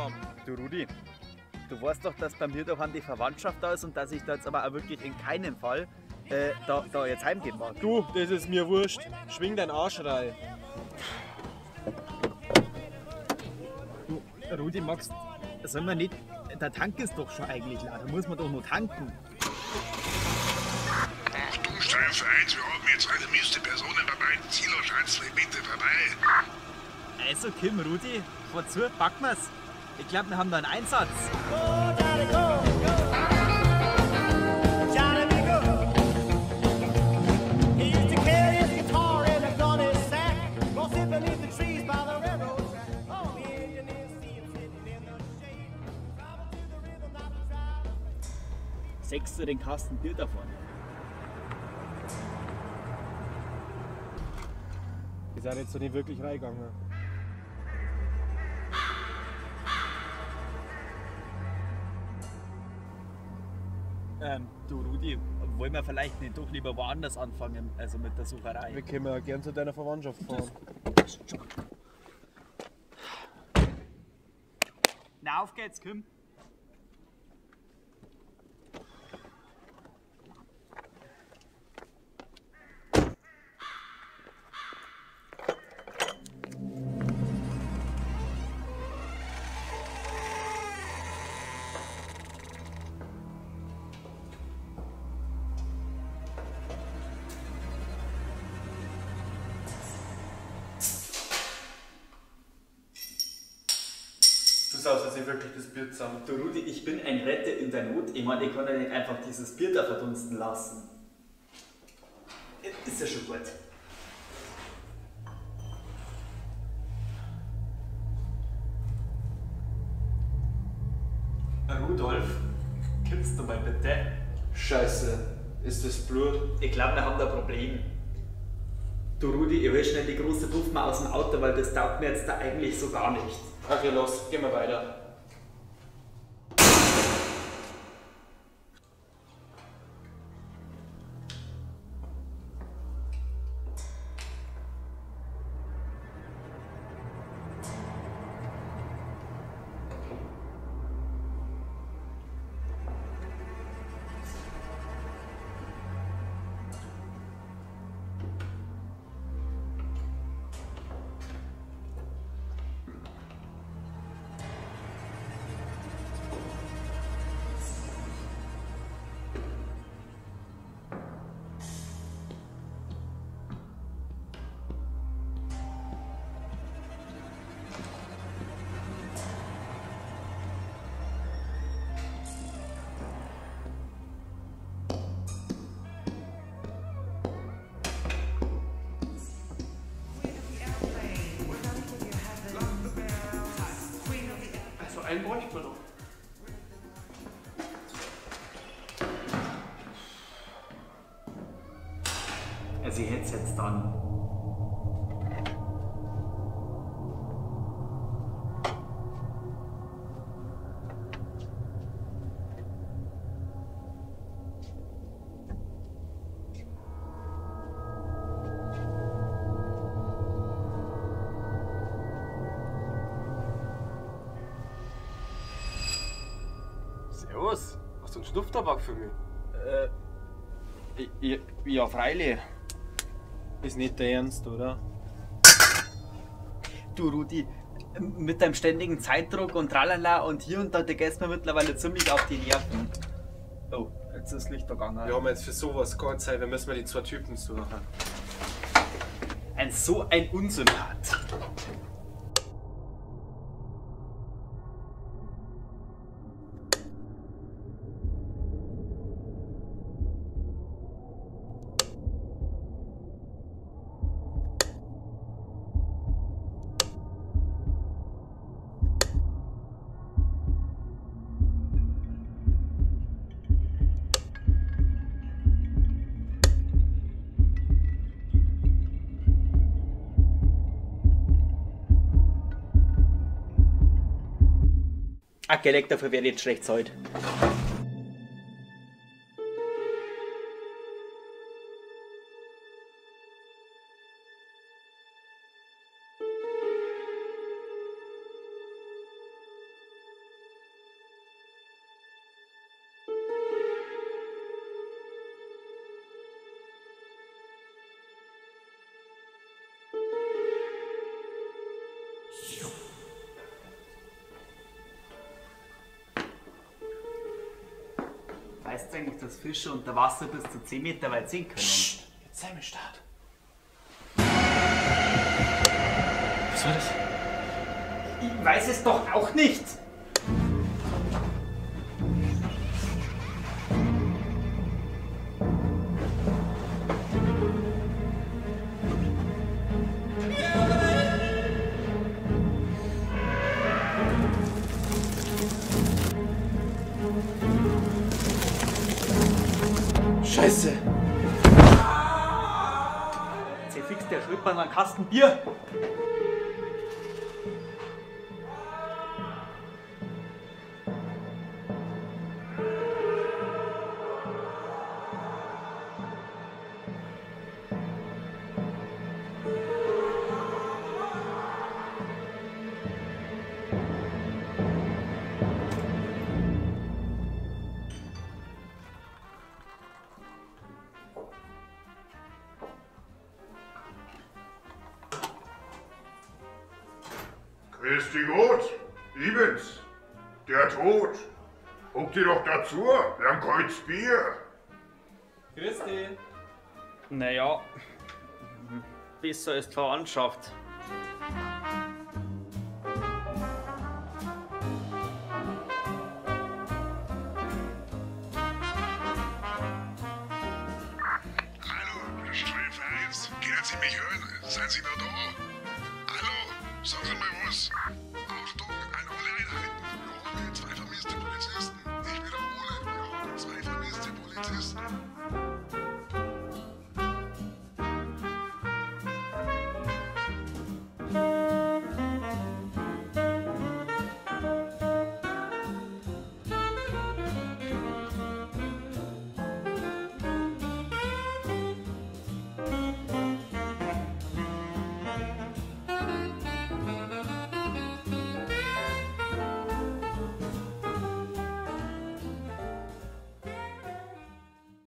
haben. Du Rudi, du weißt doch, dass bei mir daheim die Verwandtschaft da ist und dass ich da jetzt aber auch wirklich in keinem Fall da jetzt heimgehen mag. Du, das ist mir wurscht. Schwing dein Arsch rein. Du, Rudi, magst, sollen wir nicht, der Tank ist doch schon eigentlich leer, da muss man doch noch tanken. Achtung, Steuerverein, wir haben jetzt eine miste Personen bei beiden Ziel- und Schanzley, bitte vorbei. Also Kim, Rudi, fahr zu, packen wir's. Ich glaube, wir haben da einen Einsatz. Sägst du den Kasten Bier davon? Wir sind jetzt so nicht wirklich reingegangen. Du Rudi, wollen wir vielleicht nicht doch lieber woanders anfangen, also mit der Sucherei? Wir können ja gern zu deiner Verwandtschaft fahren. Na, auf geht's, Kim. Du saust jetzt nicht wirklich das Bier zusammen. Du Rudi, ich bin ein Retter in der Not. Ich meine, ich kann ja nicht einfach dieses Bier da verdunsten lassen. Ist ja schon gut. Rudolf, kippst du mal bitte? Scheiße, ist das Blut? Ich glaube, wir haben da ein Problem. Du Rudi, ich will schnell die große Puff mal aus dem Auto, weil das taugt mir jetzt da eigentlich so gar nicht. Okay, los, gehen wir weiter. Einen bräuchten wir noch. Also ich hätte es jetzt dann. Servus, hast du einen Schnupftabak für mich? Ja, freilich. Ist nicht der Ernst, oder? Du Rudi, mit deinem ständigen Zeitdruck und tralala und hier und da, der gehst mir mittlerweile ziemlich auf die Nerven. Oh, jetzt ist das Licht gegangen. Wir haben jetzt für sowas keine Zeit, wir müssen mal die zwei Typen suchen. So ein Unsympath. Gelegt, dafür werde ich jetzt schlecht Zeit. Weißt du eigentlich, dass Fische unter Wasser bis zu 10 Meter weit sehen können? Psst, jetzt sei mir Start. Was war das? Ich weiß es doch auch nicht! Scheiße! Zerfixt der Schwimmbahn einen Kasten Bier! Grüß dich Gott, Ibens, der Tod. Guck dir doch dazu, wir haben Kreuz Bier. Grüß dich. Naja, besser ist Verwandtschaft. Hallo, Steuervereins, können Sie mich hören? Seien Sie noch da? Hallo, sagen Sie mal